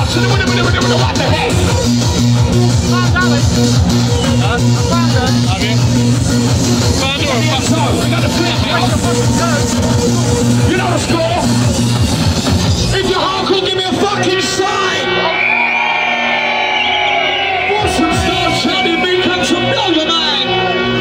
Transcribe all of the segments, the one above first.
What the heck? We got the flip, you know the score. If you're hardcore, give me a fucking sign. Boston Star, Charlie Beacon to blow your mind.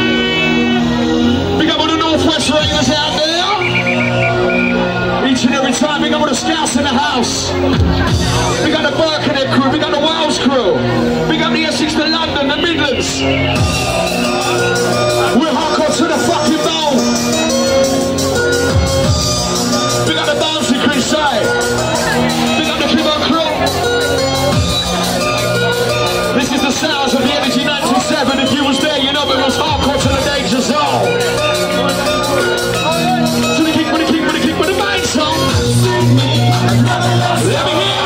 Big up all the Northwest Raiders out there. Each and every time, big up all the Scouts in the house. We got the Birkenhead crew, we got the Wales crew. We got the Essex, the London, the Midlands. We're hardcore to the fucking bone. We got the Bouncy Crusade. We got the Kibon crew. This is the sounds of the Energy 97. If you was there, you know it was hardcore to the danger zone. To the kick, with the kick, with the kick, with the main song. Let me hear.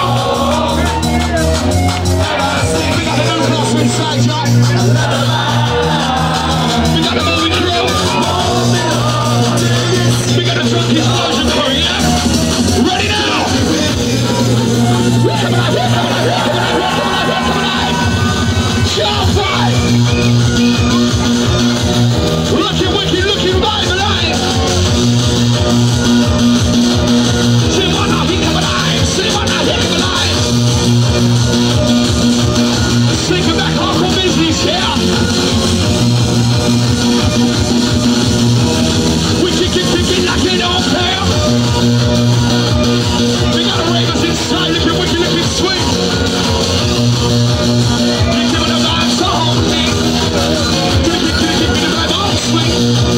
We got the new class inside, y'all. We got the movie crew. We got the drunk explosion crew, yeah? Ready now! We're coming alive, we're coming alive, we're coming alive, we're coming alive, we're coming alive! Sharp fight! Looking wicked, looking right alive! See one now, he come alive! See one now, he come alive! Sleeping back hardcore business, yeah! We kick it like it don't care. We got the ravers inside, looking wicked, looking sweet. You give it a vibe so homely. Give it the vibe all sweet.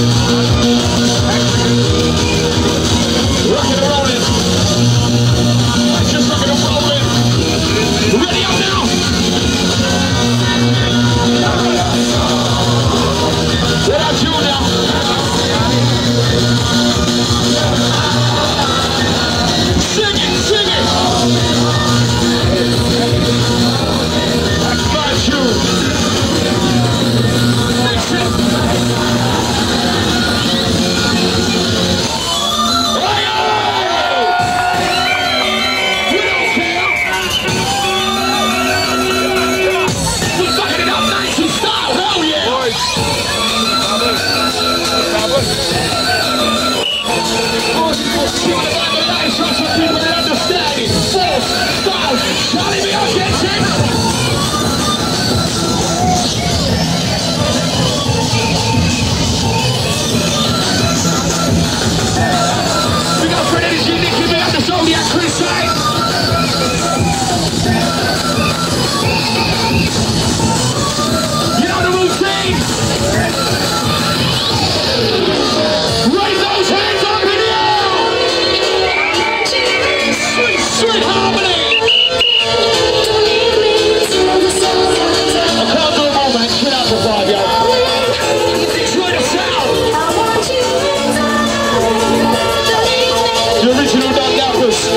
Rockin' and rollin'. Just rockin' and rollin'. Ready up now. What up, Junior? Sing it, sing it! That's my tune. Mix it! Hey, we don't care! We're fucking it up 90 style, hell yeah! People that understand it. Force, style, Charlie B, I'll get it. We got Fred Energy, Nicky, we got the Zodiac Crusade. You know the routine. Raise those hands up in the air. Sweet harmony! I can't do a moment, chill out for 5, y'all. Enjoy the sound! The original Dark Gappers.